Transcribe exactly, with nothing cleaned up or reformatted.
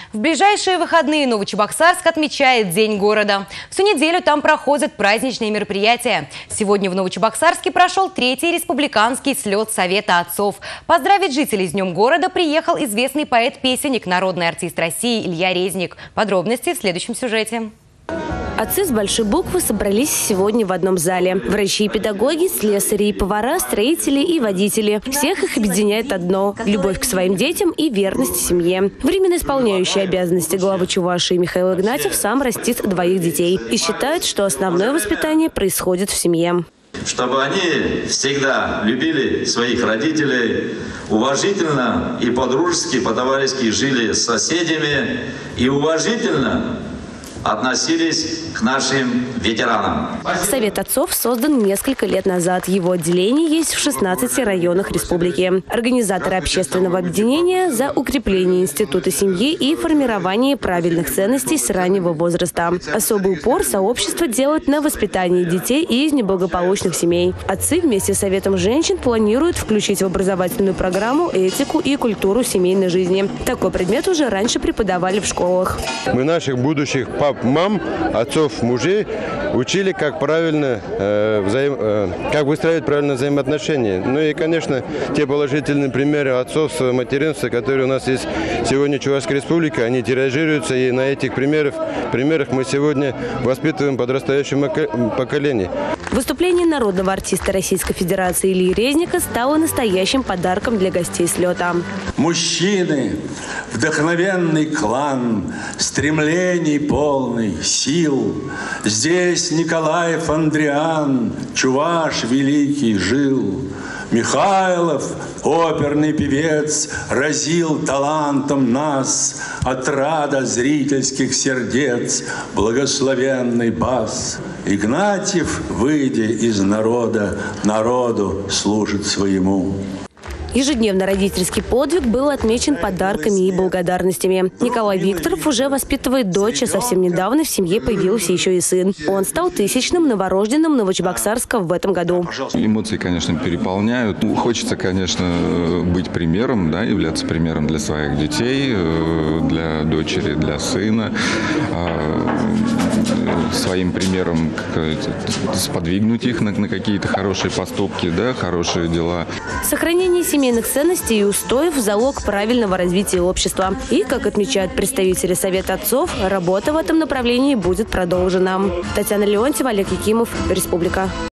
В ближайшие выходные Новочебоксарск отмечает День города. Всю неделю там проходят праздничные мероприятия. Сегодня в Новочебоксарске прошел третий республиканский слет Совета отцов. Поздравить жителей с Днем города приехал известный поэт-песенник, народный артист России Илья Резник. Подробности в следующем сюжете. Отцы с большой буквы собрались сегодня в одном зале. Врачи и педагоги, слесари и повара, строители и водители. Всех их объединяет одно – любовь к своим детям и верность семье. Временно исполняющий обязанности главы Чувашии Михаил Игнатьев сам растит двоих детей и считает, что основное воспитание происходит в семье. Чтобы они всегда любили своих родителей, уважительно и по-дружески, по-товарищески жили с соседями и уважительно относились к нашим ветеранам. Совет отцов создан несколько лет назад. Его отделение есть в шестнадцати районах республики. Организаторы общественного объединения за укрепление института семьи и формирование правильных ценностей с раннего возраста. Особый упор сообщество делает на воспитании детей из неблагополучных семей. Отцы вместе с Советом женщин планируют включить в образовательную программу этику и культуру семейной жизни. Такой предмет уже раньше преподавали в школах. Мы наших будущих пап, мам, отцов, мужей учили, как правильно, э, взаим, э, как выстраивать правильно взаимоотношения. Ну и, конечно, те положительные примеры отцовства, материнства, которые у нас есть сегодня в Чувашской республике, они тиражируются, и на этих примерах, примерах мы сегодня воспитываем подрастающее поколение. Выступление народного артиста Российской Федерации Ильи Резника стало настоящим подарком для гостей слета. Мужчины, вдохновенный клан, стремлений полный, сил. Здесь Николаев Андриан, чуваш великий, жил. Михайлов, оперный певец, разил талантом нас, отрада зрительских сердец, благословенный бас. Игнатьев, выйдя из народа, народу служит своему. Ежедневно родительский подвиг был отмечен подарками и благодарностями. Николай Викторов уже воспитывает дочь, а совсем недавно в семье появился еще и сын. Он стал тысячным новорожденным Новочебоксарска в этом году. Эмоции, конечно, переполняют. Хочется, конечно, быть примером, да, являться примером для своих детей, для дочери, для сына. Своим примером сподвигнуть их на, на какие-то хорошие поступки, да, хорошие дела. Сохранение семейных ценностей и устоев – залог правильного развития общества. И, как отмечают представители Совета отцов, работа в этом направлении будет продолжена. Татьяна Леонтьева, Олег Якимов, Республика.